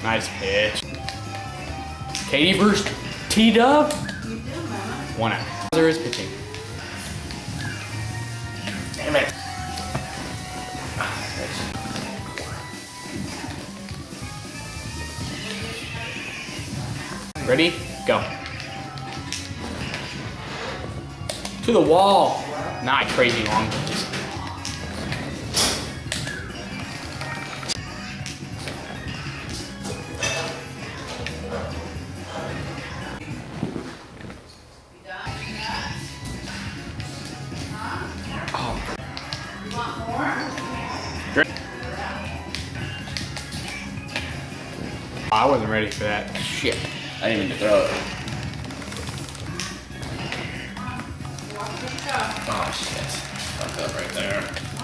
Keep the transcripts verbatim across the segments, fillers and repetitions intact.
Nice pitch. Katie versus T-Dub. One out. There is pitching. Damn it. Ready? Go. To the wall. Not crazy long. Just I wasn't ready for that. Shit. I didn't mean to throw it. Oh shit. Fucked up right there.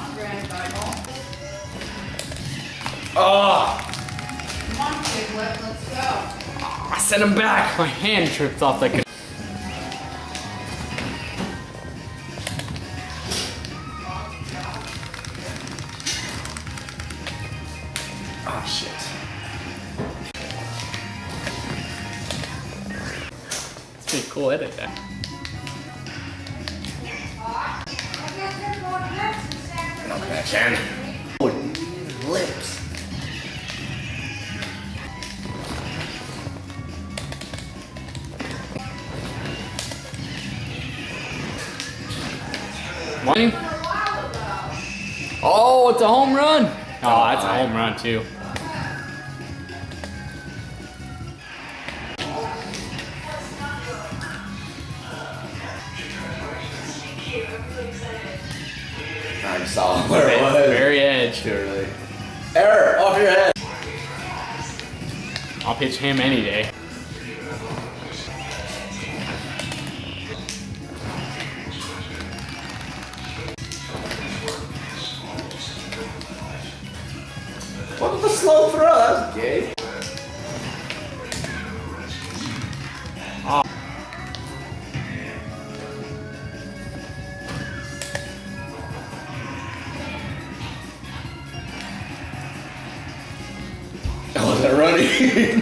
Oh! Come on, Piglet, let's go. I sent him back. My hand tripped off like a... Oh shit. It's pretty cool edit there. No connection. Oh, lips. One. Oh, it's a home run. Oh, that's a home run too. I saw where it was. Very edge. Surely. Error! Off your head! I'll pitch him any day. What was the slow throw? That was gay. Oh. Oh, is that running?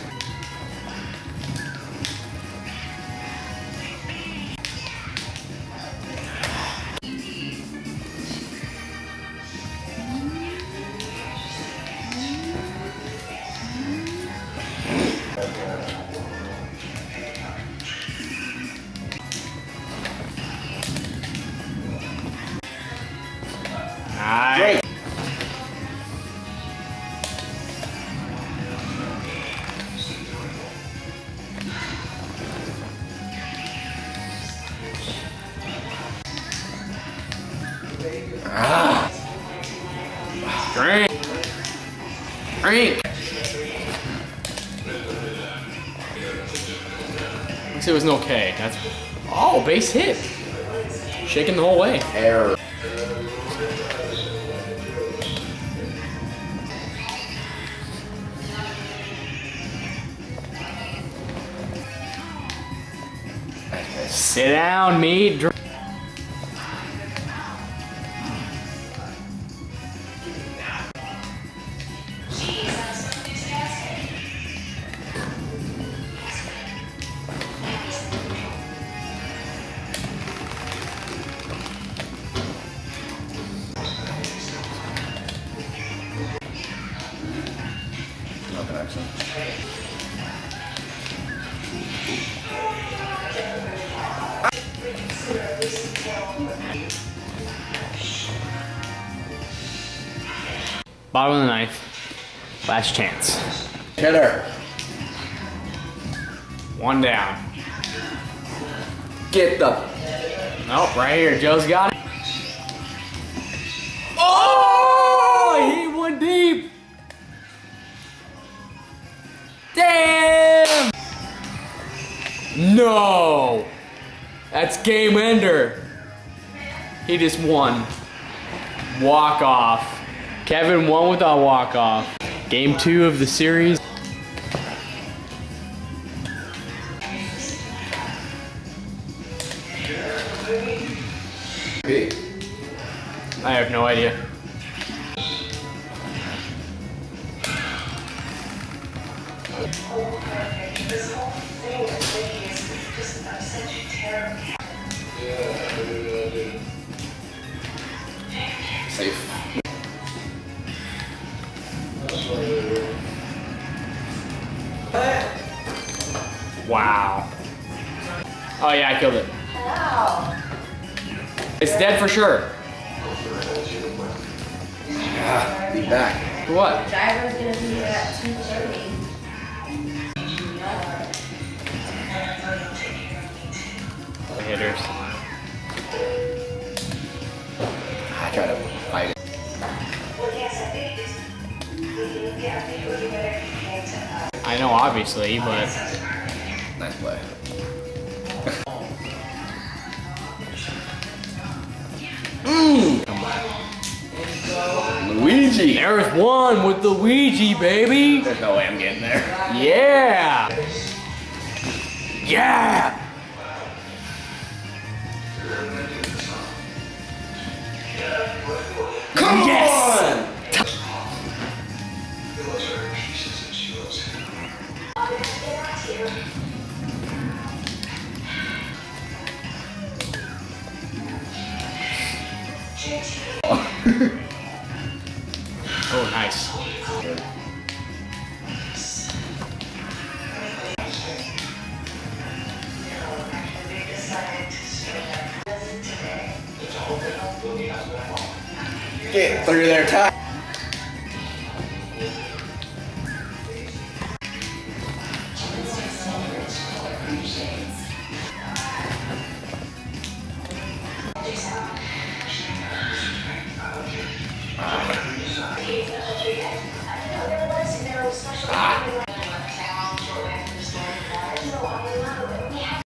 Nice. Ah. Drink. Drink. Looks it was an okay. That's oh, base hit. Shaking the whole way. Error. Sit down, meat. Drink. No connection. Bottom of the ninth. Last chance. Hitter. One down. Get the. Nope, right here. Joe's got it. Oh! He went deep. Damn! No! That's game ender. He just won. Walk off. Kevin won with a walk off. Game two of the series. I have no idea. Safe. Wow. Oh yeah, I killed it. Wow. It's dead for sure. Ah, be back. For what? Driver's gonna be here at two thirty. The hitters. I try to fight it. I know, obviously, but Nice play. Mmm. come on. Luigi. There's one with the Luigi, baby. There's no way I'm getting there. Yeah. Yeah. Come Yes! on! Oh, nice. Get through there, Ty.